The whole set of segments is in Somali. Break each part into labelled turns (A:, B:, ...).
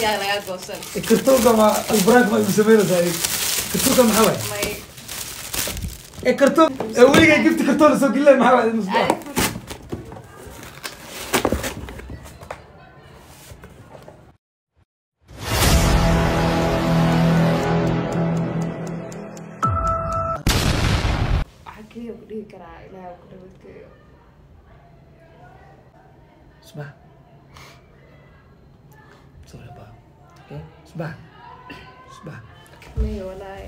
A: يا لا قوسن
B: كرتوكا ما البراك ما يسمينه زي كرتوكا محاوي كرتون ولي جبت كرتون سوق الله محاوي المصباح
A: حكي بدي كرا لا كنت
B: صباح سوري بقى اوكي صباح صباح
A: مي ولا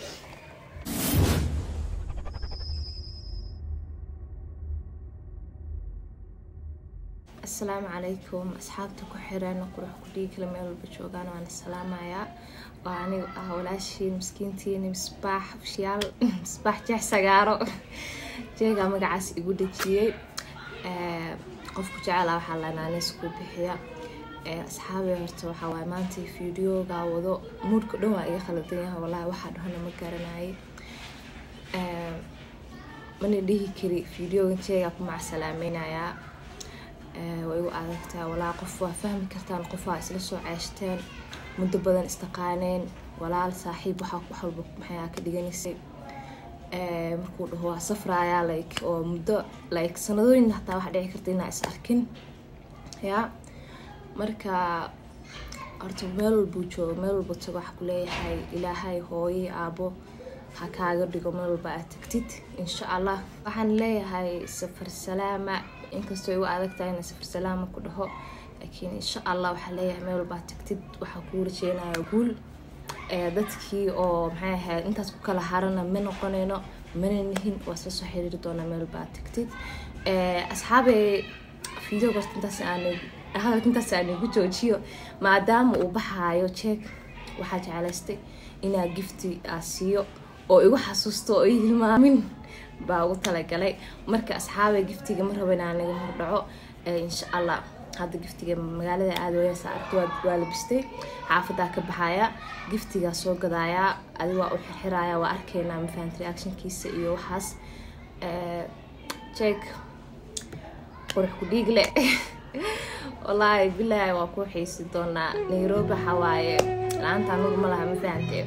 A: السلام عليكم أصحابتك وحيران قروح كلي كلمة البشوغان وأنا السلام يا وأنا أولاشي مسكينتيني مصباح فشيال مصباح جح سجارو جيجا مقعس يقول شيء قفك جعله وحلنا نسكو بحيا أصحابي هرتوا حوا مانتي فيديو قاوضو مود كلهم أي خلطينها والله واحد هنا مكرناي من اللي كري فيديو جيجا مع سلامين يا way u adagtaa walaa qof waa fahmi kartaan qof waa isla soo ceeshteen muddo badan istaqaaneen walaal saaxiib waxa wax walba maxay ka dhiganisay markuu dhaho waa safraaya like oo muddo like sanadooyin hatta wax dhici karta inaa is arkin ya marka horta meel walba joogo meel walba tago wax ku leeyahay ilaahay hooyo aabo ha kaaga dhigo meel walba aad tagtid insha Allah waxaan leeyahay safar salaama inkastoo ay u adagtahay in safar salaama ku dhaho laakiin insha Allah waxa leeyahay meel walba tagtid waxa ku rajeenayaa guul dadkii oo maxay ahayd intaas ku kala harana ma noqonayno mana nihin waa soo xiriir doona meel walba tagtid asxaabay video gost intaas aan ugu joojiyo maadaama uu baxaayo check waxa jecelaystay inaa gifti asiyo oo igu xasuusto oo hilmaamin baa ugu talagalay marka asxaabay giftiga ma rabo inaan laga hordhaco insha Allah hadda giftiga magaalada aad weeyay saarto waa la bistay xaafada ka baxaya giftiga soo gadaaya adi waa u xirxiraaya waa arkeena ma fahan reactionkiisa iyo waxaas check qurux ku dhiigle wallahi billahi waa ku xiisi doona Nairobi xawaaye laanta nuur ma laha ma fahantay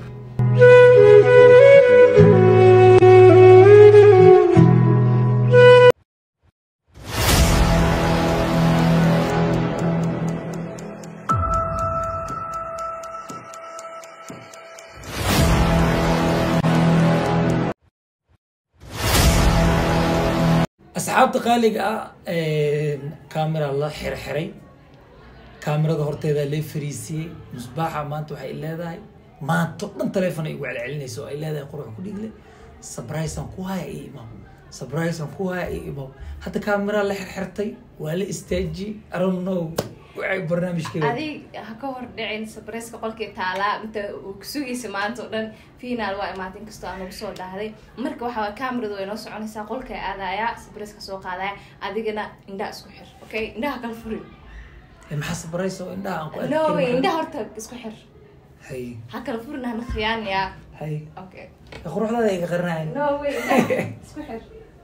B: أصحاب تقاليق كاميرا الله حري كاميرا هورتيدا لي فريسي مصباحه ما انت waxay leedahay ma toban telefoon ay wacay celinayso ay leedahay qurux ku dhigle surprise aan ku hay iimo hada kaamira la xirxirtay waa la istaaji I don't know waxay barnaamijkeeda
A: adig ha ka hor dhicin surprise ka qolkii taala inta uu ku sugaysa maanta oo dhan final waa imaatin kasto aan ugu soo dhahday marka waxa kaamiradu way noo soconaysaa qolka aadaya surprise ka soo qaadaya adigana indha isku xir okay indhaha kala furin
B: maxaa surprise oo indhaha aan ku
A: no indhaha horta isku xir
B: hay
A: ha kala furin hana khiyaan ya
B: hay
A: okay
B: quruxdaada iga qarnaan
A: no way isku xir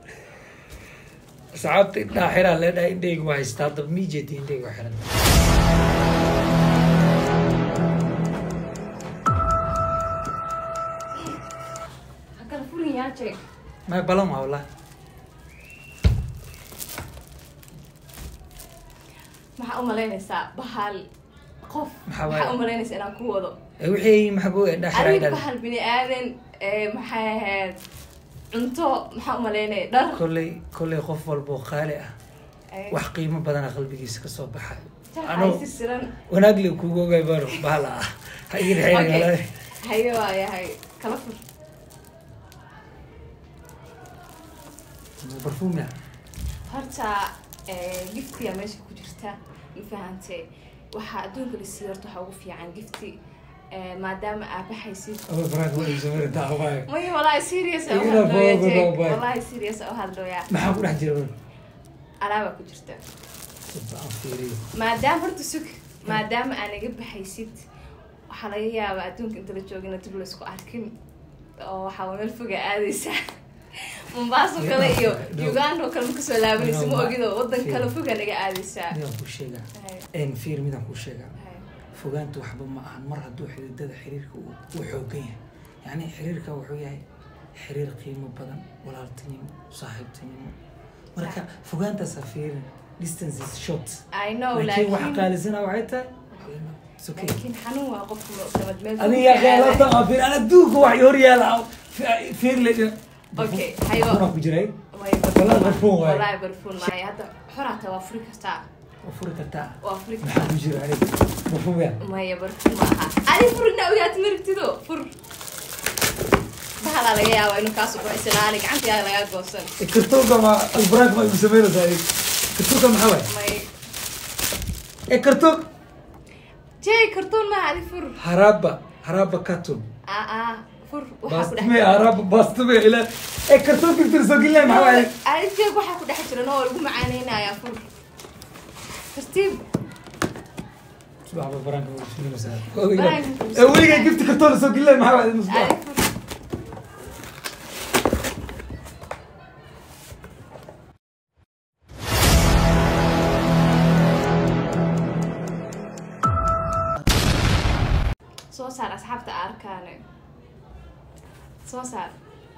B: صعبت إنها حرة لأنها إنديك واحد استعطب ميجتي إنديك واحد
A: هكذا فوري يا شيخ
B: ما بلومها والله
A: maxaa u malaynaysaa bahal qof maxaa u malaynaysaa inaan ku wado
B: wixii maxbuu dhaxray
A: bahal bini aadan maxay ahayd cunto maxaa u malaynay dhar
B: kulli qof walba qaali ah wax qiimo badan qalbigiisa ka soo baxay
A: ano
B: wanaagli kugu gaybaro bala hayir hayir
A: hayo yahay kala fur
B: barfuumya
A: horta gifti ya meesha ku jirta ma fahantay waxa adduunka la siiyay horta waxa ugu fiican gifti maadaama aad baxaysid
B: oo faraad way samir daaway
A: way wallahi serious wallahi serious oo hadlooya
B: maxaa ku dhex jira
A: alaaba ku jirta maadaama horta sug maadaama aan iga baxaysid waxa laga yaabaa adduunka inta la joogina dib la isku arkin oo waxa meel fog aadaysa Mombasa kale iyo Uganda kale ma kasoo laabanayso ma ogido wadan kale fog naga aadaysa
B: midaan ku sheega fiir midaan ku sheega fogaanta waxba ma ahan mar hadduu xididada xiriirka uu xoogan yahay yani xiriirka wuxuu yahay xiriir qiimo badan walaaltinimo saaxiibtinimo marka fogaantaas ha fiirin distance is short
A: I know
B: laakiin waxa qaalisana waxay tahay
A: لكن حنو قف مدمج
B: أنا يا أخي لا تغفر أنا دوك واحد يوريال فير لي
A: أوكي حيو
B: أنا بجري
A: والله برفون والله برفون معي هذا حرة وأفريقيا تاع وأفريقيا
B: ما حد بجري عليك برفون يا
A: ما هي برفون معها أنا فرنا ويا تمرت ذو فر بحال على يا وينو كاسو كويس عليك عندي على يا جوسن
B: كرتوكا مع البراك ما يسمينه ذلك كرتوكا محاوي ما كرتوك
A: جاي كرتون ما عادي فر
B: هرابة كاتون
A: فر
B: باستمي هرابة باستمي إلى كرتون كنت ترسل لي معاي
A: عارف جاي وحا كده حجر نور وهم معانينا يا فر ترتيب
B: صباح برانك شنو مساء أولي جبت كرتون ترسل لي معاي المصباح
A: صار أصحابته أركانه صار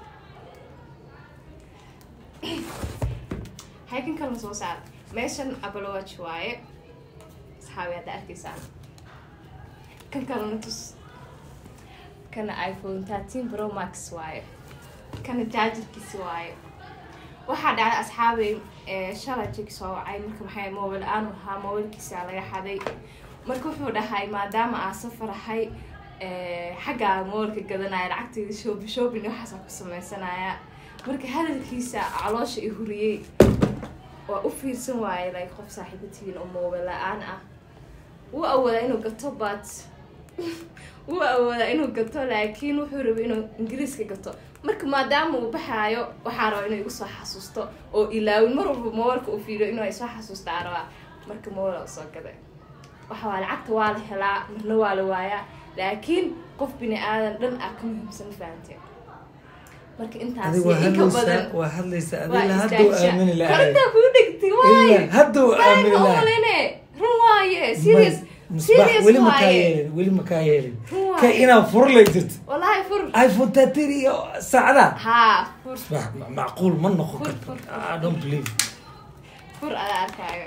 A: هيكن كلمة صار ماشان أبلوات شوية أصحابي هذا أركيسان كان كلمة كان آيفون 13 برو ماكس شوية كان جاجر كسواية واحد على أصحابي شرى جيك سوا عين مركب حي موبل أنا وها موبل كيسي على حدي مركب حوده هاي ما دام أسافر هاي حاجة مورك قدنا لعقتي شوب إنه حسب سمعنا مركب هذا الكيسة علاش يهوري وأفير سواي لا يخاف صاحبتي الأم ولا أنا وأول إنه قطبات وأول إنه قطة لكن وحرب إنه إنجليز كقطة مركب ما دام وبحايو وحارة إنه يقص حسوسته أو إلا والمرة مورك أفير إنه يصح حسوسته عروا مركب مورا وصل كذا وحوالي عقد واضح لا من والوايا لكن قف بني آدم لن أكون مسن فانتي مرك أنت
B: عسي واحد ليس أديلا هدو آمن الله
A: كنت أقولك تواي
B: هدو آمن الله
A: رواية سيريس
B: ولي مكايل كائنا فر ليزت
A: والله فر
B: آيفون 13 ساعة
A: ها فر
B: معقول من نخو I don't believe
A: فر على أركايو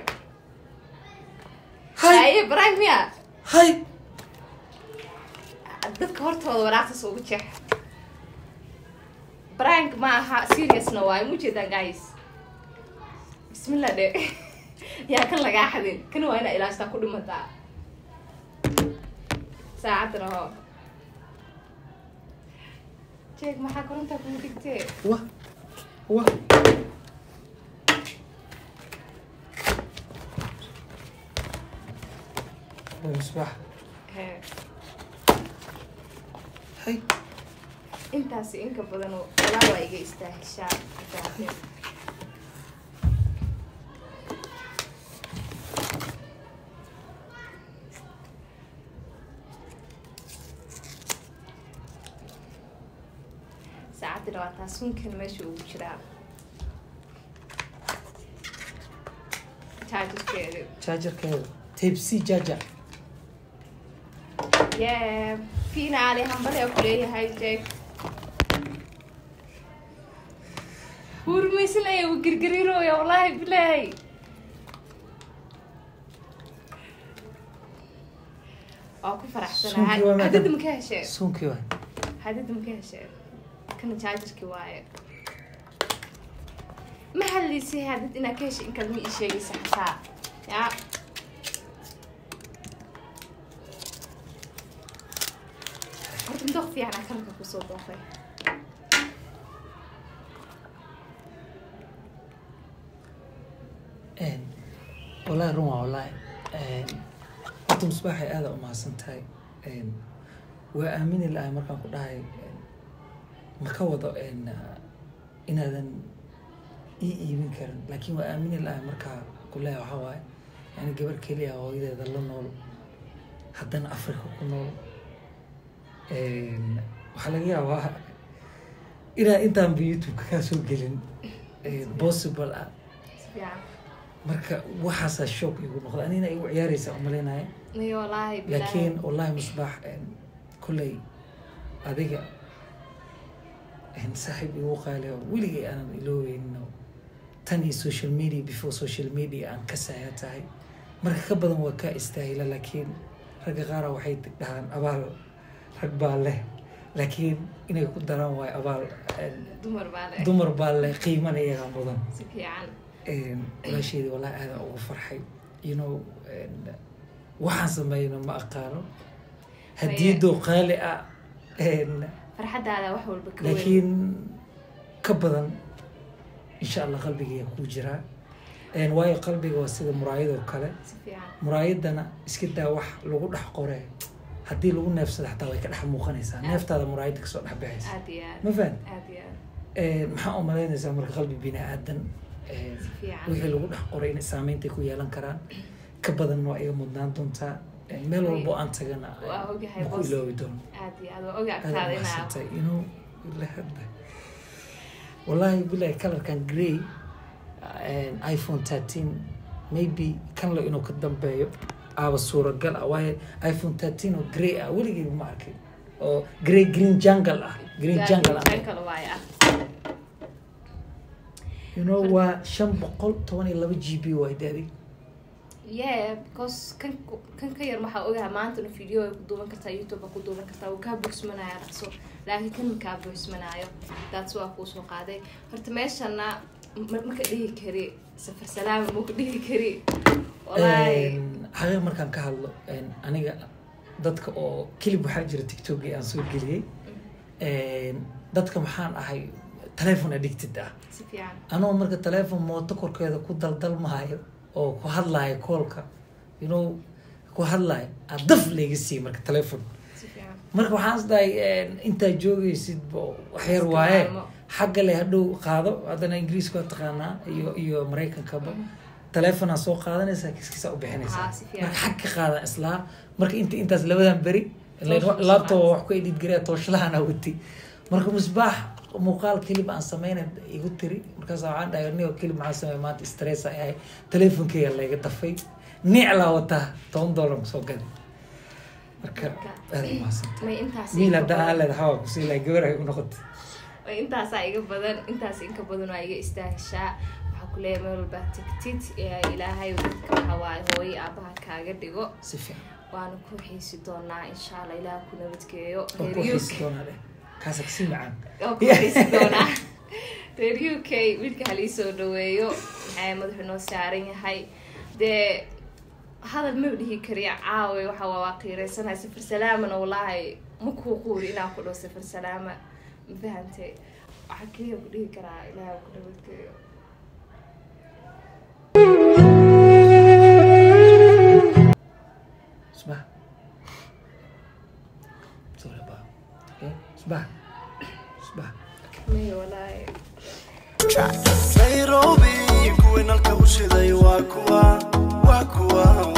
B: هاي
A: برايك ميا
B: هاي
A: dadka hortooda walaaqtas ugu jeex prank ma aha serious na way mujeedaan guys bismillah de yaa kan laga xadin kan waa ina ilaashta ku dhimataa saacad raho jeeg maxaa koronta ku dhigtay
B: wa المصباح هاي
A: انت سينك بدنو ولا وايجي استهشاء ساعات لو تاسون كان ماشي وجرا
B: تشارجر كده تيب سي جاجا
A: يا فينا عليه همبلي أكلي هاي جاك ورمي سلعي وقرقريرو يا والله بلاي أكو فرح سنة هذا مكاشة
B: سون كيوان
A: هذا مكاشة كنا تشارجر كواي محلي سي هذا إنا كاش إن كلمي إشي سحسا يا ندخ فيه على كلمة بصوت ضخم.
B: والله روما والله أنت مصباحي هذا وما سنتهاي وآمن الله مركان كلها مكوضة إن هذا يمكن كرن لكن وآمن الله مركان كلها وحواي يعني قبل كليا وإذا ظلنا حتى أفريقيا كنا waxaa laga yaabaa inaa intaan youtube ka soo gelin possible ah marka waxaasa shock igu noqda anina igu ciyaaraysa umaleynaya
A: iyo wallaahi bilaay
B: laakiin wallahi musbaax kulley adiga saaxiib igu qaali oo weligay aanan ilooweynin tan iyo social media before social media aan ka saaya tahay marka ka badan waa ka istaahila laakiin ragga qaara waxay dhahaan abaal rag baa leh laakiin inay ku daraan waayo abaal dumar baa leh qiimana iyagaa mudan
A: si fiican
B: walaasheedii wallahi aadaan ugu farxay waxaan sameeyno ma aqaano hadiyadoo qaali ah
A: farxadaada wax walba ka weyn
B: laakiin ka badan insha allah qalbigaya kuu jiraa waayo qalbiga waa sida muraayadoo kale
A: si fiican
B: muraayadana iska daa wax lagu dhex qore haddii lagu neefsado xataa way ka dhex muuqanaysaa neeftaada muraayadda kasoo dhex baxaysa
A: aad iyo aad
B: ma fahan
A: aad iyo aad
B: maxaa u malaynaysaa marka qalbi bini aadan
A: si fiican
B: wixii lagu dhex qoray inay saameynta ku yeelan karaan ka badan waa iga mudnaan doontaa meel walbo aan tagana
A: waa ogahay
B: ma ku
A: boss
B: iloobi doono
A: aad iyo aad waa ogaa agtaada inaa
B: mahadsantahay inuu la hadla wallahi bilahi colorkan grey iPhone 13 maybe kan lo inuu ka dambeeyo aaba suuragal ah waayo iPhone 13 oo grey ah weligeyba ma arkay oo green jungle ah green jungle ah
A: jungle waay ah
B: waa 512 GB waay daadi
A: yeah because kan ka yar waxaa ogaha maanta inu video ay ku duuban kartaa YouTube ku duuban kartaa uu kaa buuxsmanaya dhaqso laakiin kan kaa buuxsmanayo that's waa kuu soo qaaday horta meeshana marka dhihi kari safar salaama ma ku dhihi kari wallahi
B: xaqiiq markaan ka hadlo aniga dadka oo clip waxaa jira TikTok aan soo geliyay dadka maxaan ahay telephone addicted ah
A: si fiican
B: anoo marka telephone mooto korkeeda ku daldalmahayo oo ku hadlaayo koolka ku hadlaayo adaf layga siiyey marka telephone
A: si fiican
B: marka waxaan isdahay intaa joogaysid wax yar waaye xagga le hadhow qaado haddana ingiriiska waa taqaanaa iyo maraykankaba telefonaa soo qaadanaysaa kiskiisa u bixinaysaa marka xag ka qaadan islaa marka intaas labadan beri laptop wax ku edit gareya tooshlahana wati marka musbaax muuqaal kelib aan sameynay igu tiri markaas waxaan dhahay niyo kelib maxaa sameey maanta stress ay ahay telefonkeyga layga dafay niclaa wataa $10 kusoo gaday marka aad mahadsantahay miil haddaa aan leedahay hawa kusii lahay gabar ay u noqotay
A: intaasaa iga badan intaas inka badan waa iga istaahishaa waxaa ku leeyahay meel walbaa tigtid ilaahay dadka waxaa waaye hooyo aabaha kaaga dhigo
B: si fiican
A: waana ku xiisi doonaa insha allah ilaah ku nabadgeeyo
B: ku xiisi doonaa kaasa kasii macaan
A: ku xiisi doonaa reer UK wiilka halii soo dhaweeyo maxay madaxu noo saaran yahay dee hadal ma dhihi kariya caawe waxa waa qiireysanahay safar salaamana wallaahi ma kuu quuri inaan ku dhaw safar salaama ma fahantay waxaa keliya ku dhihi karaa ilaahay ku nabadgeeyo
B: صباح
A: مي ولاي
C: Nairobi kuwa nalka u shiday waa kuwa